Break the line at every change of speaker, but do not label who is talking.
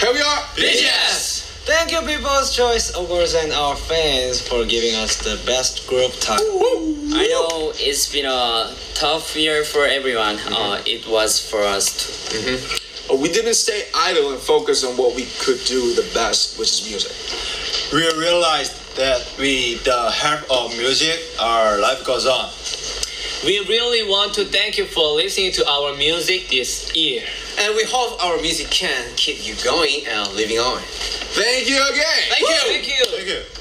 And we are
BTS!
Thank you, People's Choice Awards and our fans for giving us the best group time.
I know it's been a tough year for everyone. It was for us too.
We didn't stay idle and focus on what we could do the best, which is music.
We realized that with the help of music, our life goes on.
We really want to thank you for listening to our music this year.
And we hope our music can keep you going and living on.
Thank you again.
Thank you.
Thank you.